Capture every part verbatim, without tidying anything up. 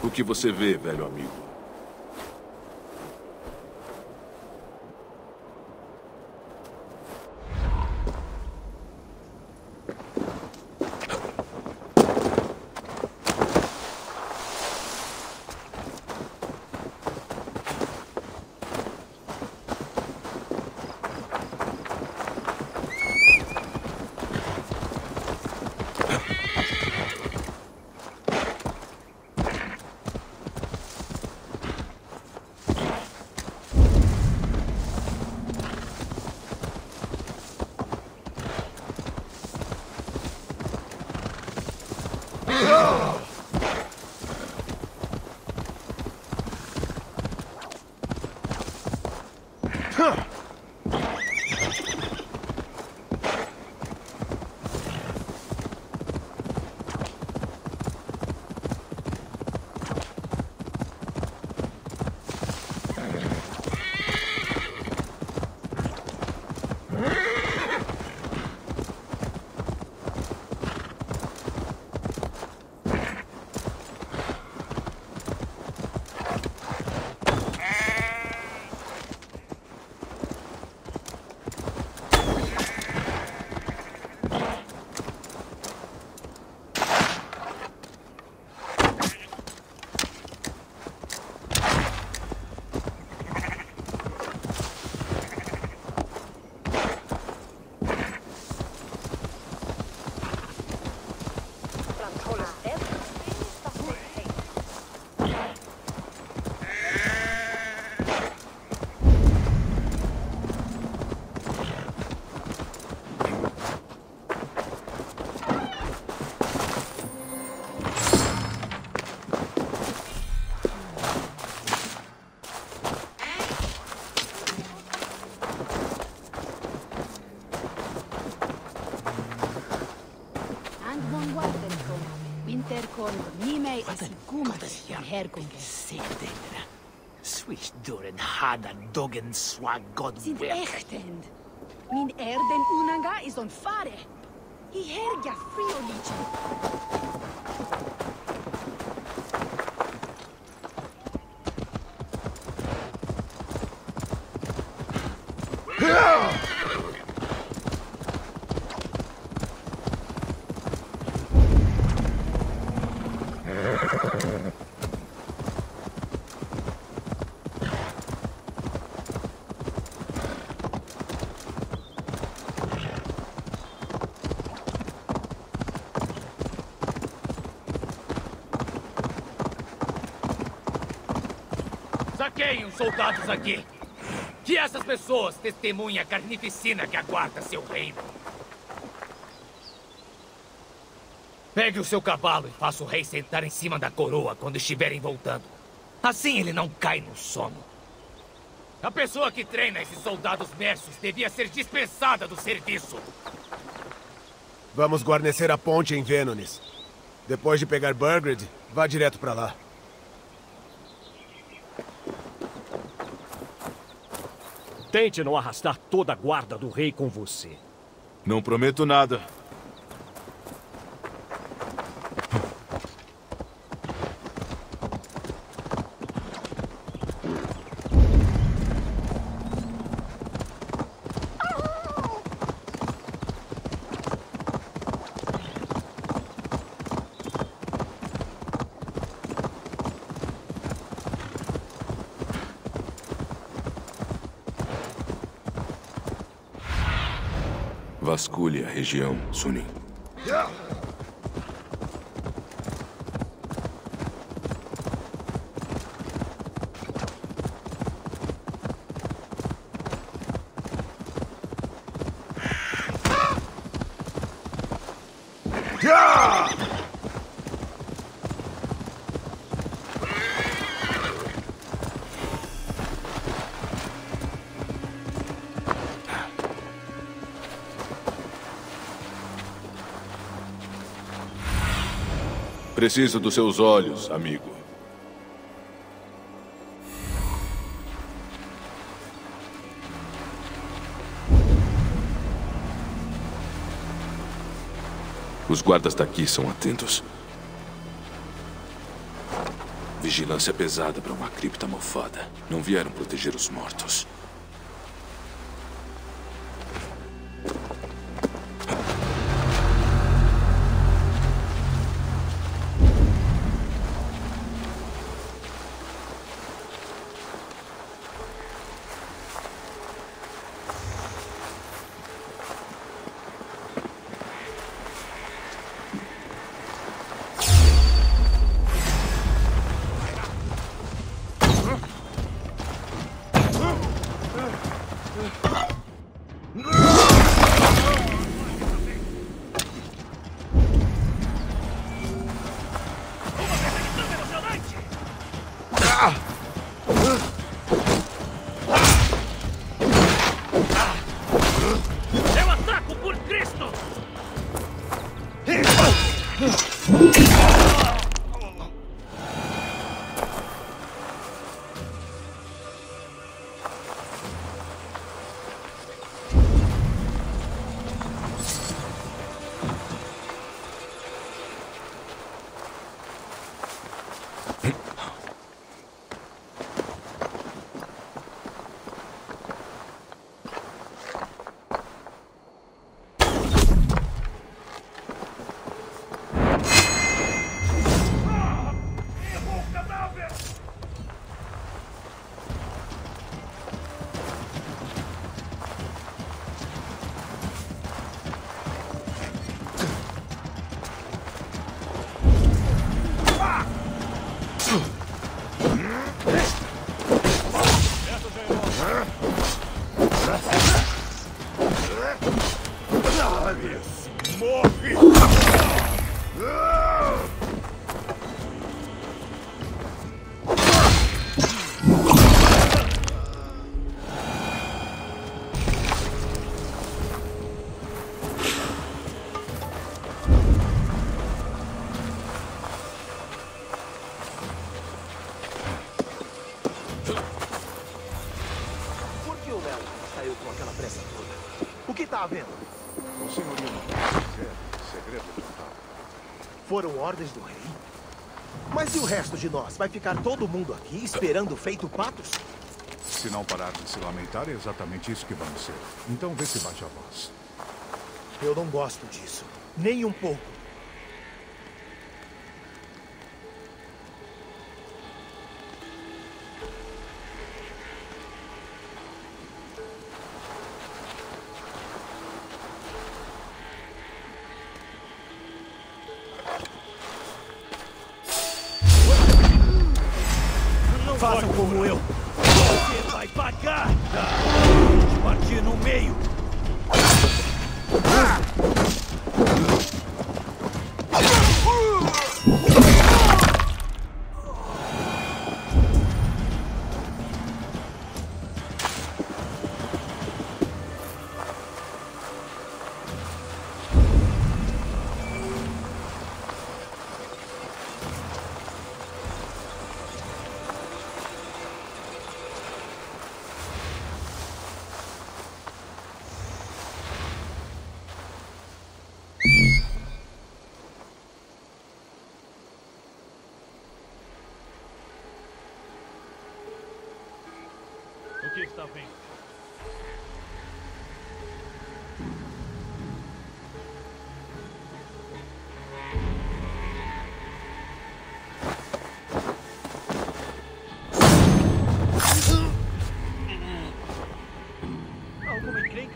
O que você vê, velho amigo? Swisduren hada dogen swagod Sind echtend. Min erden unanga is on fare. I herga frioliche. Saqueiem os soldados aqui. Que essas pessoas testemunhem a carnificina que aguarda seu reino. Pegue o seu cavalo e faça o rei sentar em cima da coroa quando estiverem voltando. Assim ele não cai no sono. A pessoa que treina esses soldados mersos devia ser dispensada do serviço. Vamos guarnecer a ponte em Venonis. Depois de pegar Burgred, vá direto pra lá. Tente não arrastar toda a guarda do rei com você. Não prometo nada. Vasculhe a região, Sunin. Preciso dos seus olhos, amigo. Os guardas daqui são atentos. vigilância pesada para uma cripta mofada. Não vieram proteger os mortos. Eu ataco por Cristo! Por que o Léo saiu com aquela pressa toda? O que tá havendo? O senhorio não pode dizer. Segredo total. Foram ordens do rei? Mas e o resto de nós? Vai ficar todo mundo aqui esperando feito patos? Se não parar de se lamentar, é exatamente isso que vamos ser. Então vê se baixa a voz. Eu não gosto disso. Nem um pouco. Façam como eu. Você vai pagar! Vou te partir no meio! O que está vendo? Alguma encrenca?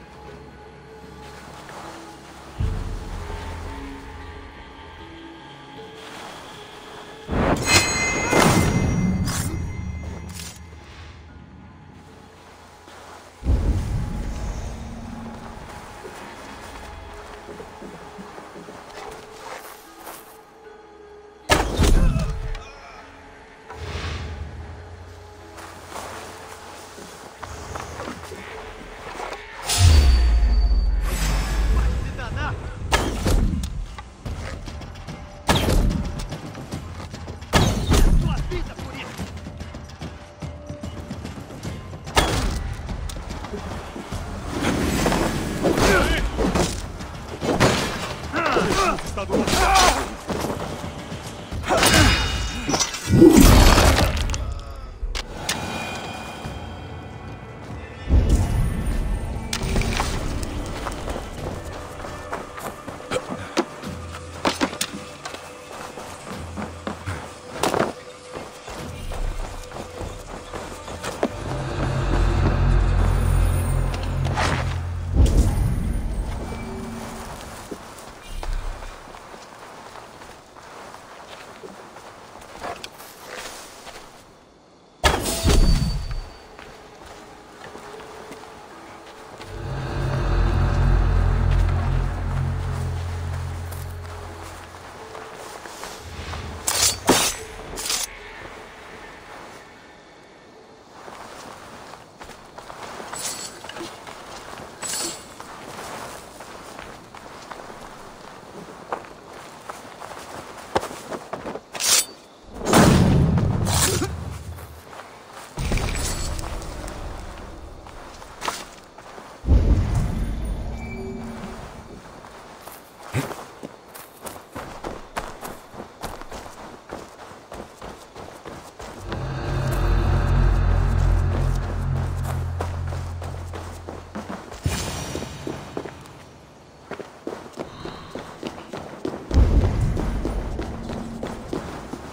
Está do outro lado.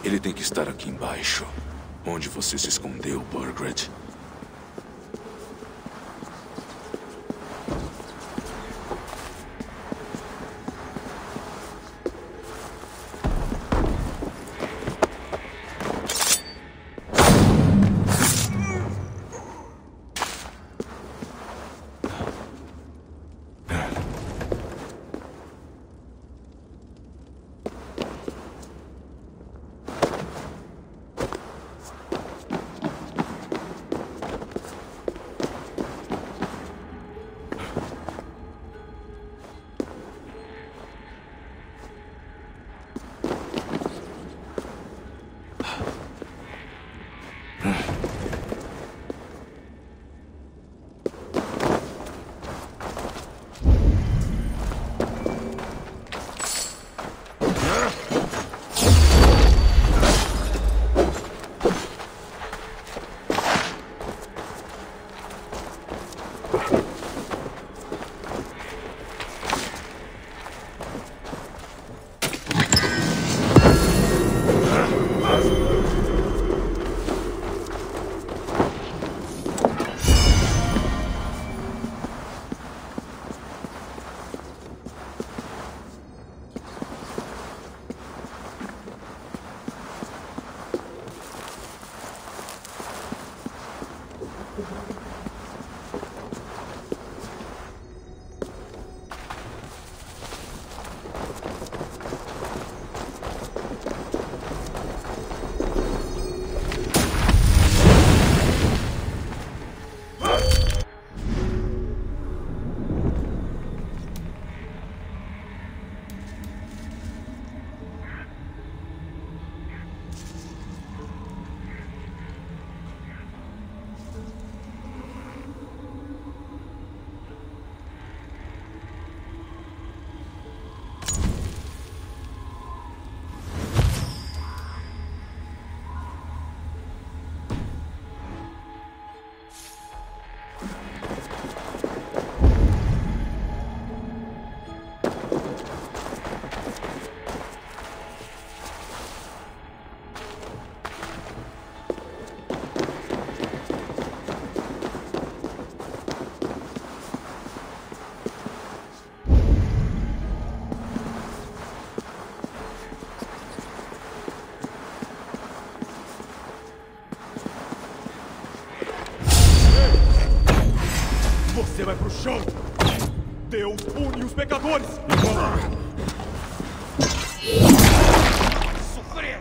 Ele tem que estar aqui embaixo. Onde você se escondeu, Burgred? Você vai pro chão! Deus pune os pecadores! Sofrer!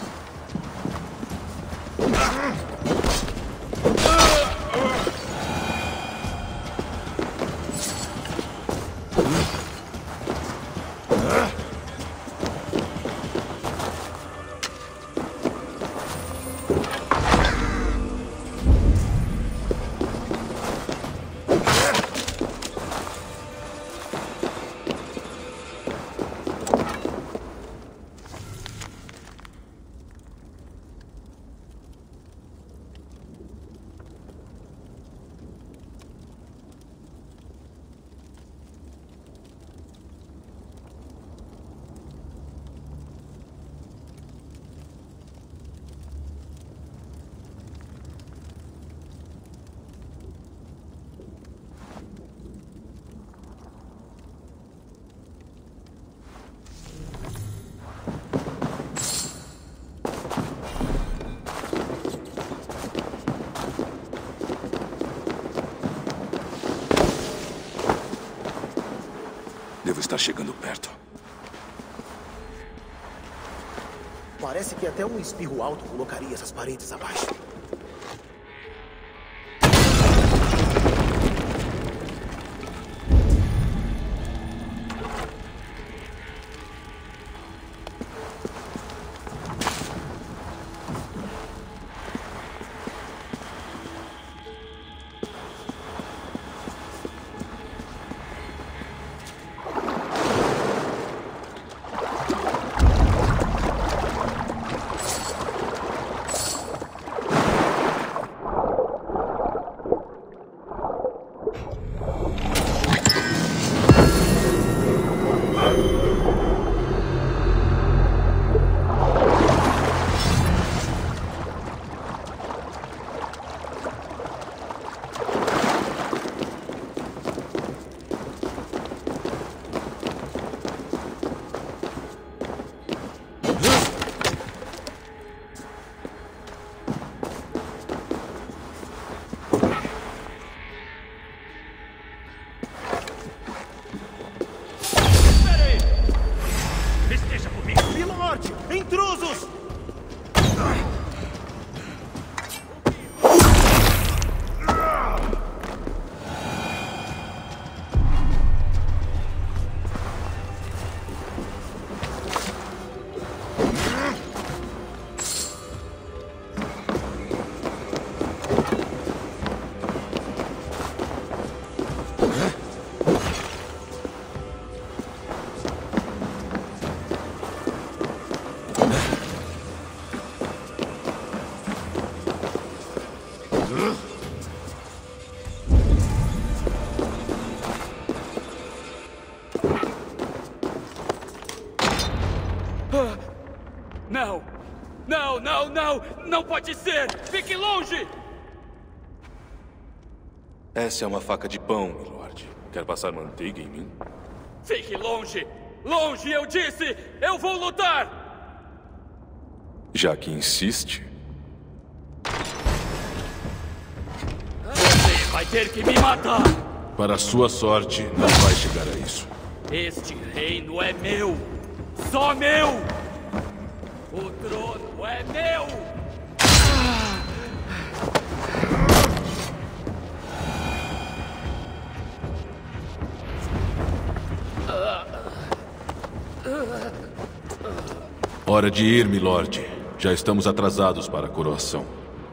Devo estar chegando perto. Parece que até um espirro alto colocaria essas paredes abaixo. forte! Intrusos! Não! Não, não, não! Não pode ser! Fique longe! Essa é uma faca de pão, milord. Quer passar manteiga em mim? Fique longe! Longe, eu disse! Eu vou lutar! Já que insiste. Você vai ter que me matar! Para sua sorte, não vai chegar a isso. Este reino é meu! Só meu! O trono é meu! Hora de ir, milord. Já estamos atrasados para a coroação.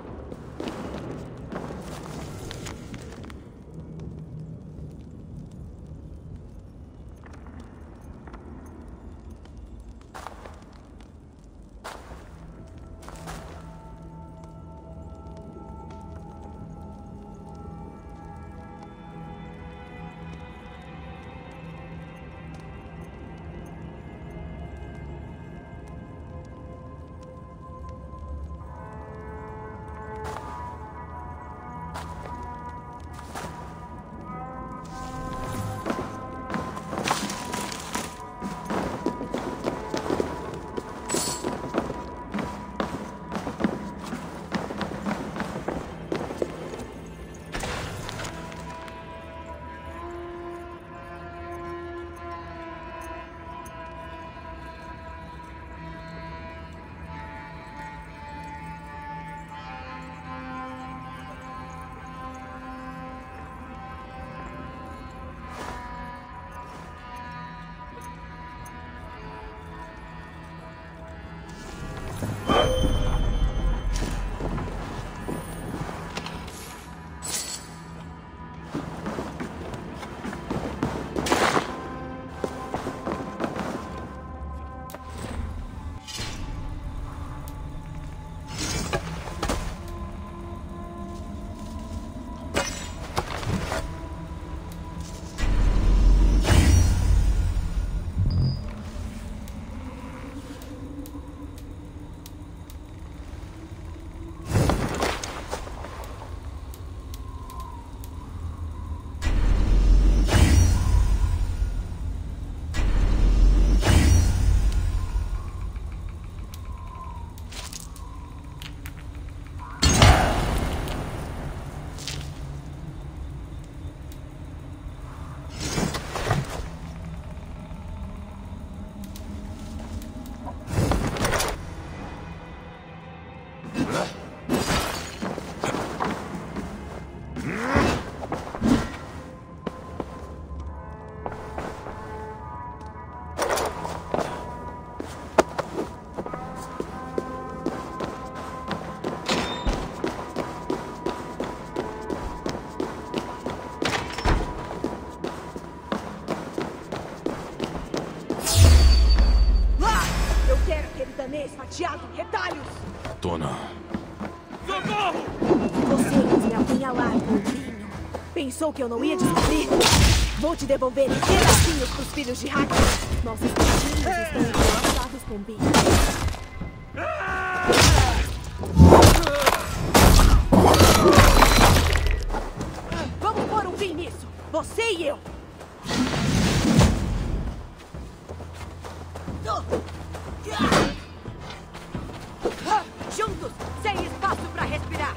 Fatiado, retalhos! Tona. Socorro! Você quis me apunhalar, bobinho. Pensou que eu não ia descobrir? Vou te devolver em pedacinhos pros filhos de hacker. Nossos peixinhos estão entrelaçados com bicho. Vamos pôr um fim nisso! Você e eu! Juntos, sem espaço para respirar.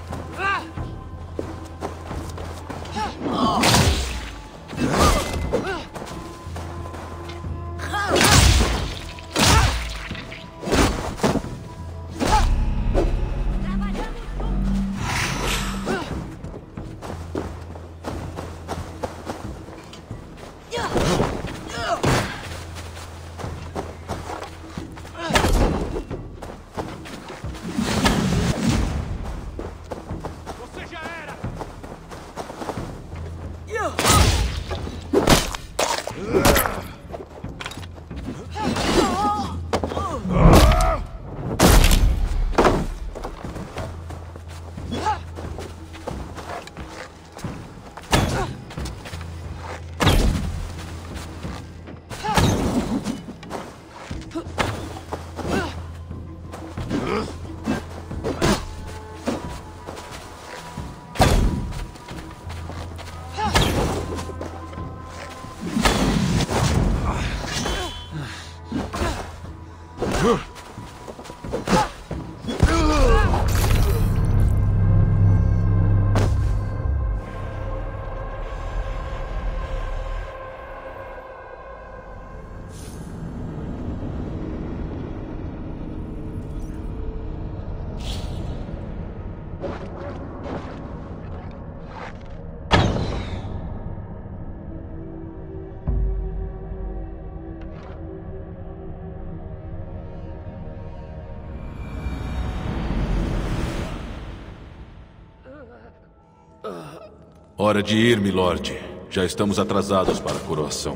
Hora de ir, milord. Já estamos atrasados para a coroação.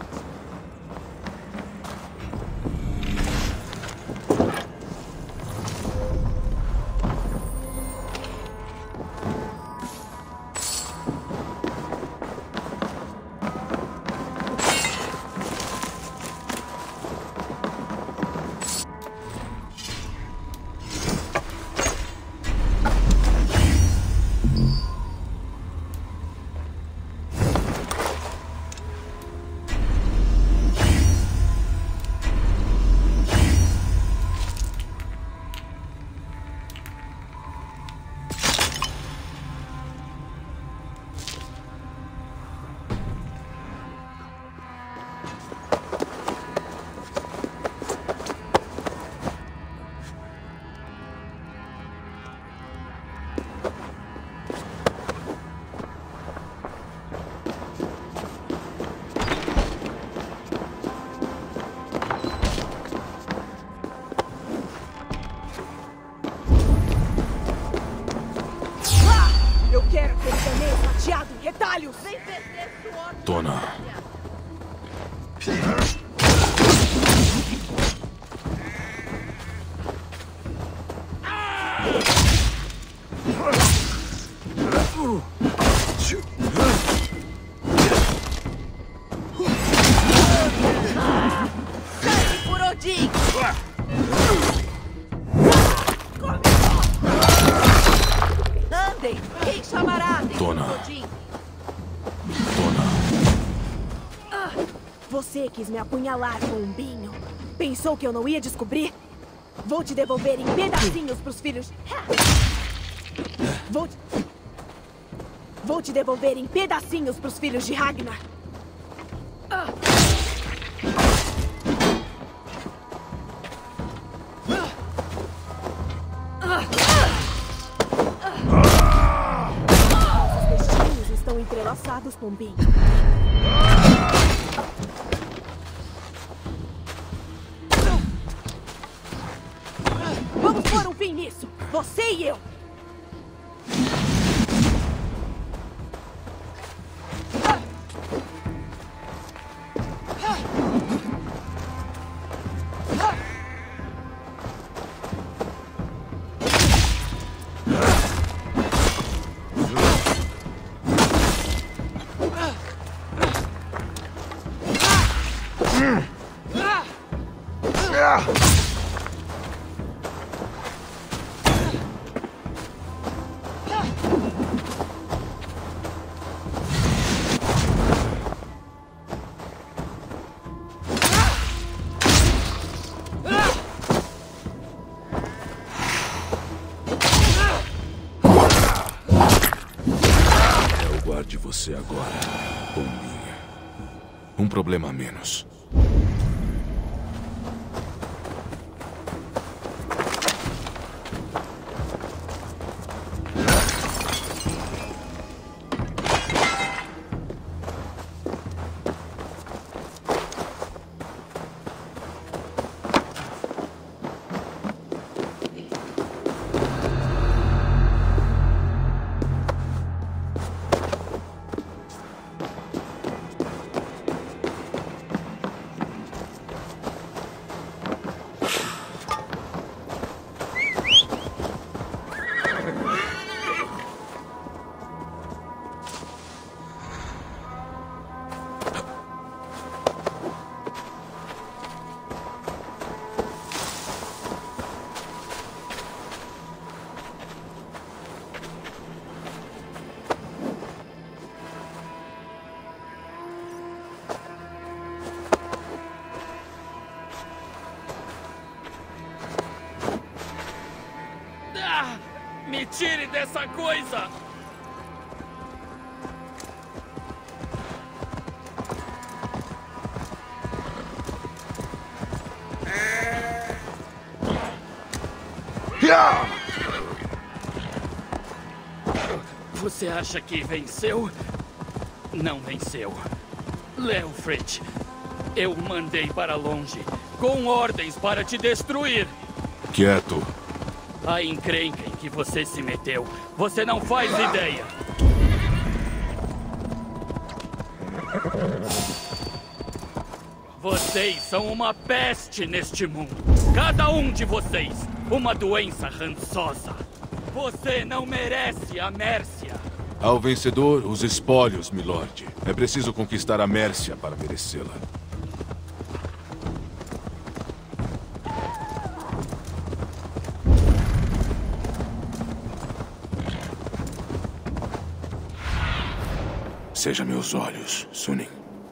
Tona. Por Odin! Andem! Quem chamará? Tona. Odin? Você quis me apunhalar, bombinho. Pensou que eu não ia descobrir? Vou te devolver em pedacinhos pros filhos... Vou te... Vou te devolver em pedacinhos pros filhos de Ragnar. Nossos destinos estão entrelaçados, bombinho. Vamos pôr um fim nisso! Você e eu! De você agora, bombinha. Um problema a menos. Ah! Me tire dessa coisa! Você acha que venceu? Não venceu. Leofric, eu o mandei para longe, com ordens para te destruir. Quieto. A encrenca em que você se meteu, você não faz ideia. Vocês são uma peste neste mundo. Cada um de vocês, uma doença rançosa. Você não merece a Mércia. Ao vencedor, os espólios, milord. É preciso conquistar a Mércia para merecê-la. Seja meus olhos, Sunin.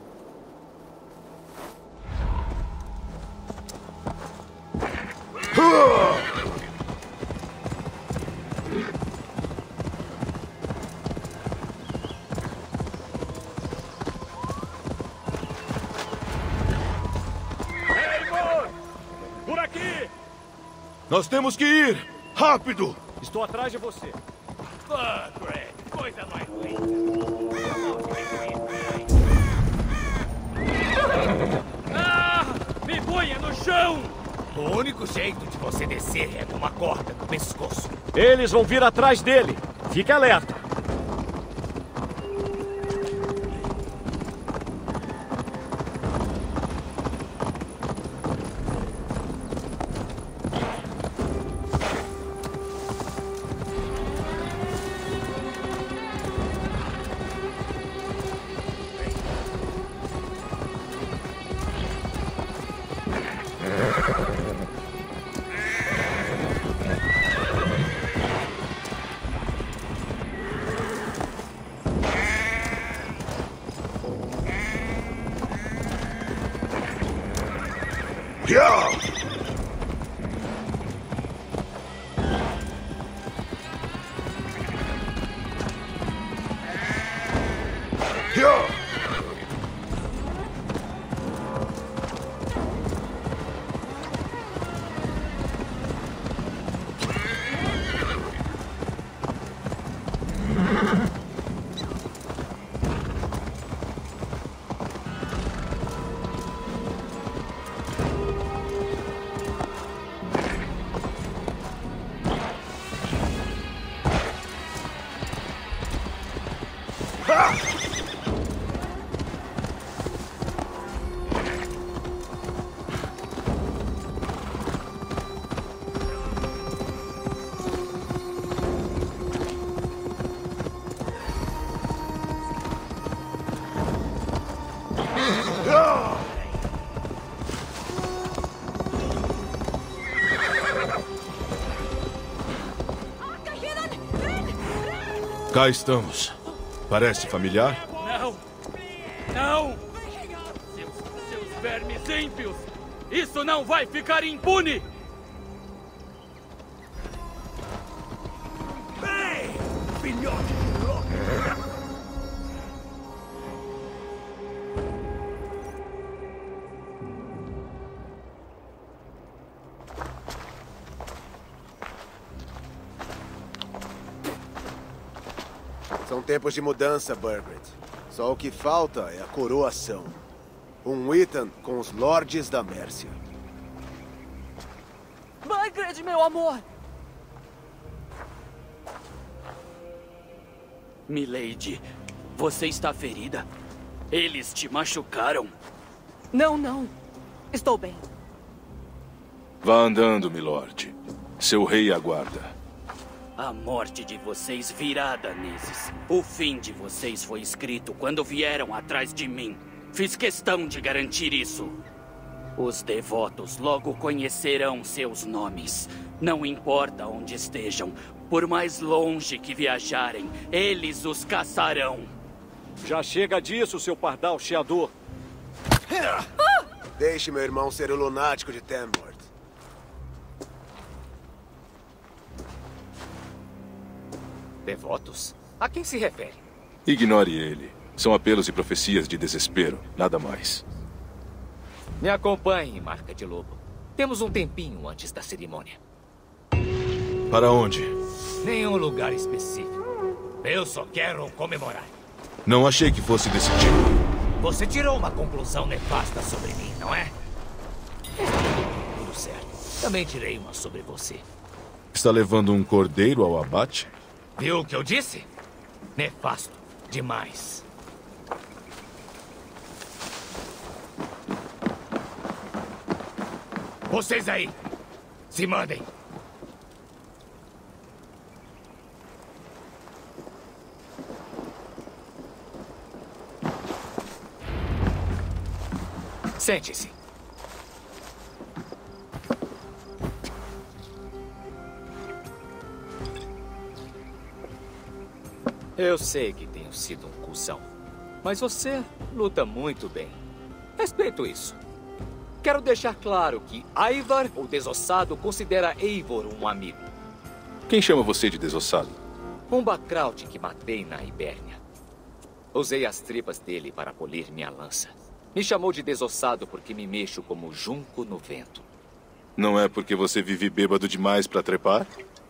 Por aqui! Nós temos que ir! Rápido! Estou atrás de você. Ah, Greg, coisa mais linda. Ah! Me ponha no chão! O único jeito de você descer é com uma corda no pescoço. Eles vão vir atrás dele. Fique alerta. Cá estamos. Parece familiar? Não! Não! Seus, seus vermes ímpios! Isso não vai ficar impune! Ei, filhote de louco! São tempos de mudança, Burgred. Só o que falta é a coroação. Um Withan com os Lordes da Mércia. Burgred, meu amor! Milady, você está ferida? Eles te machucaram? Não, não. Estou bem. Vá andando, milord. Seu rei aguarda. A morte de vocês virá, daneses. O fim de vocês foi escrito quando vieram atrás de mim. Fiz questão de garantir isso. Os devotos logo conhecerão seus nomes. Não importa onde estejam, por mais longe que viajarem, eles os caçarão. Já chega disso, seu pardal cheador. Deixe meu irmão ser o lunático de Tamworth. Devotos? A quem se refere? Ignore ele. São apelos e profecias de desespero, nada mais. Me acompanhe, Marca de Lobo. Temos um tempinho antes da cerimônia. Para onde? Nenhum lugar específico. Eu só quero comemorar. Não achei que fosse desse tipo. Você tirou uma conclusão nefasta sobre mim, não é? Tudo certo. Também tirei uma sobre você. Está levando um cordeiro ao abate? Viu o que eu disse? Nefasto demais. Vocês aí, se mandem. Sente-se. Eu sei que tenho sido um cuzão, mas você luta muito bem. Respeito isso. Quero deixar claro que Ivar, o Desossado, considera Eivor um amigo. Quem chama você de desossado? Um Backraut que matei na Ibérnia. Usei as tripas dele para polir minha lança. Me chamou de desossado porque me mexo como junco no vento. Não é porque você vive bêbado demais para trepar?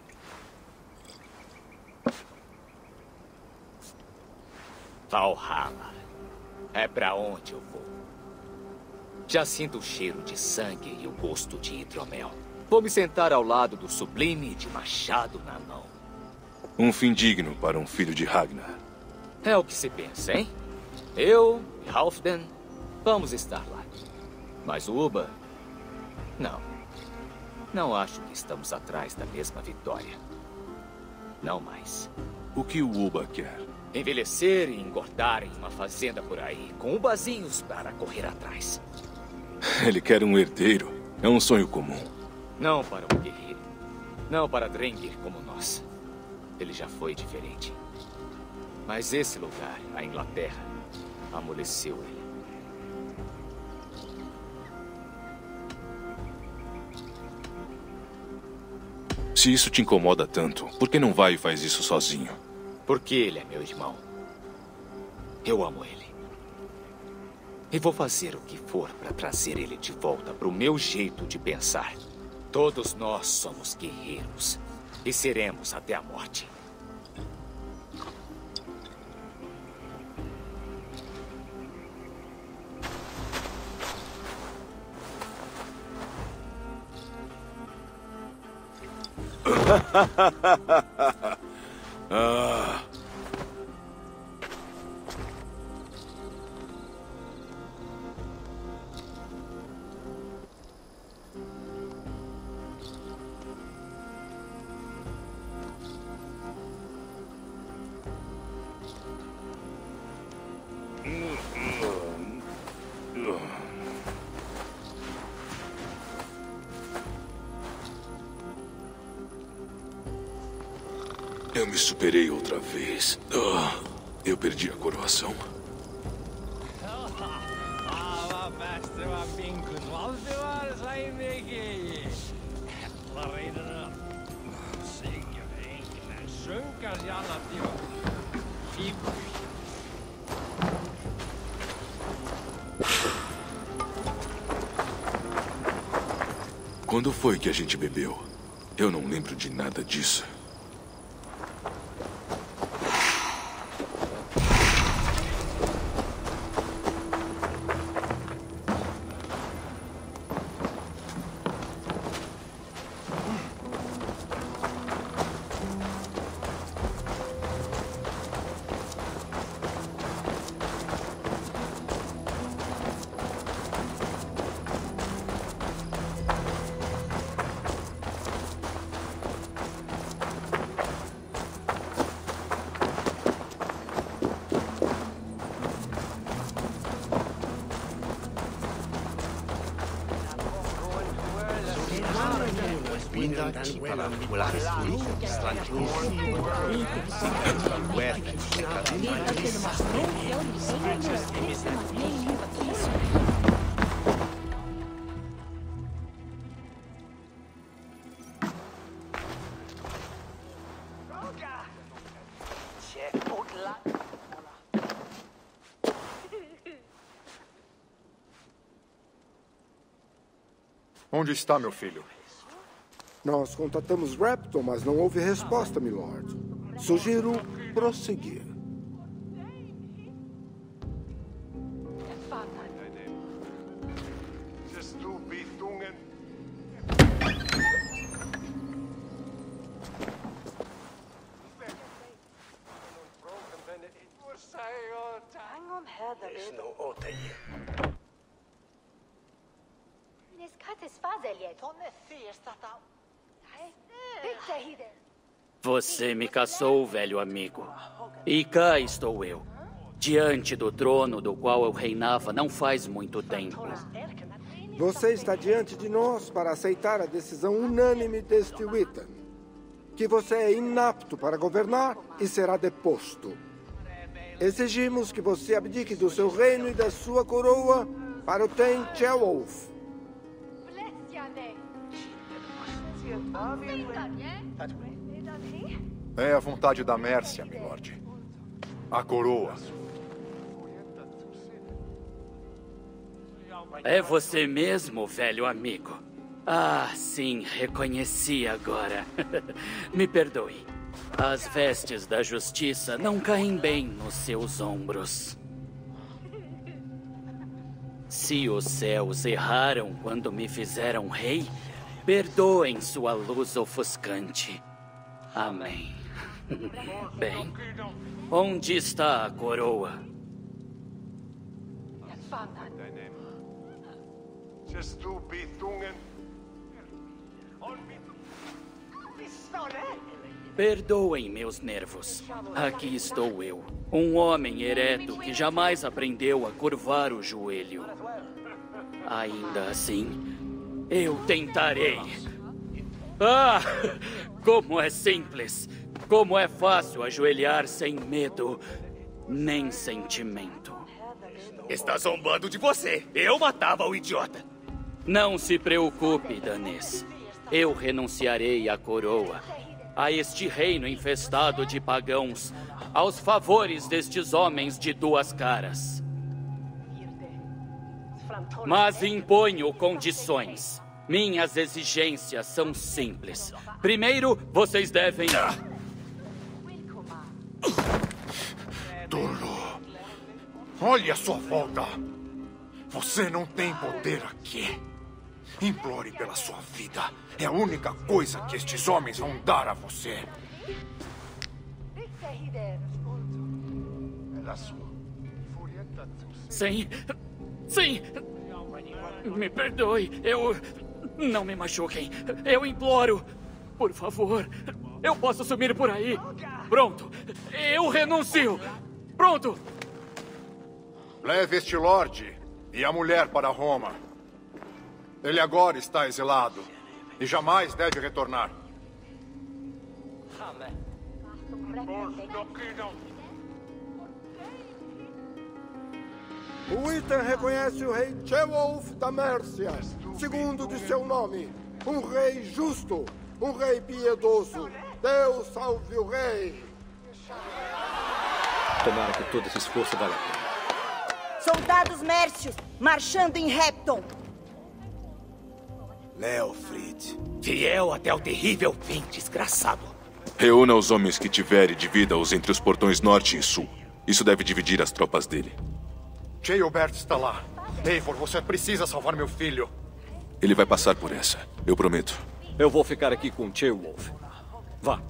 Valhalla. É pra onde eu vou. Já sinto o cheiro de sangue e o gosto de hidromel. Vou me sentar ao lado do Sublime de machado na mão. Um fim digno para um filho de Ragnar. É o que se pensa, hein? Eu e Halfdan vamos estar lá. Mas o Ubba... Não. Não acho que estamos atrás da mesma vitória. Não mais. O que o Ubba quer? Envelhecer e engordar em uma fazenda por aí, com ubazinhos para correr atrás. Ele quer um herdeiro. É um sonho comum. Não para um guerreiro. Não para Drengir como nós. Ele já foi diferente. Mas esse lugar, a Inglaterra, amoleceu ele. Se isso te incomoda tanto, por que não vai e faz isso sozinho? Porque ele é meu irmão. Eu amo ele. E vou fazer o que for para trazer ele de volta para o meu jeito de pensar. Todos nós somos guerreiros. E seremos até a morte. Ah... Eu me superei outra vez. Oh, eu perdi a coroação. Quando foi que a gente bebeu? Eu não lembro de nada disso. Onde está meu filho? Nós contatamos Repton, mas não houve resposta, milord. Sugiro prosseguir. Você me caçou, velho amigo. E cá estou eu, diante do trono do qual eu reinava não faz muito tempo. Você está diante de nós para aceitar a decisão unânime deste Wittan. Que você é inapto para governar e será deposto. Exigimos que você abdique do seu reino e da sua coroa para o Ten Ceolwulf. É a vontade da Mércia, milord. A coroa. É você mesmo, velho amigo. Ah, sim, reconheci agora. Me perdoe. As vestes da justiça não caem bem nos seus ombros. Se os céus erraram quando me fizeram rei, perdoem sua luz ofuscante. Amém. Bem, onde está a coroa? Perdoem meus nervos. Aqui estou eu, um homem ereto que jamais aprendeu a curvar o joelho. Ainda assim, eu tentarei. Ah, como é simples. Como é fácil ajoelhar sem medo, nem sentimento. Está zombando de você. Eu matava o idiota. Não se preocupe, danês. Eu renunciarei à coroa, a este reino infestado de pagãos, aos favores destes homens de duas caras. Mas imponho condições. Minhas exigências são simples. Primeiro, vocês devem... Tolo. Olhe a sua volta. Você não tem poder aqui. Implore pela sua vida. É a única coisa que estes homens vão dar a você. Sim. Sim. Me perdoe. Eu... Não me machuquem. Eu imploro. Por favor. Eu posso sumir por aí. Pronto. Eu renuncio. Pronto. Leve este lorde e a mulher para Roma. Ele agora está exilado e jamais deve retornar. O Wittan reconhece o rei Ceolwulf da Mércia, segundo de seu nome. Um rei justo, um rei piedoso. Deus salve o rei! Tomara que todo esse esforço valha a pena. Soldados mércios, marchando em Repton. Leofrid, fiel até o terrível fim, desgraçado. Reúna os homens que tiver e divida-os entre os portões norte e sul. Isso deve dividir as tropas dele. Ceolbert está lá. Eivor, você precisa salvar meu filho. Ele vai passar por essa, eu prometo. Eu vou ficar aqui com Ceolwulf. Vá.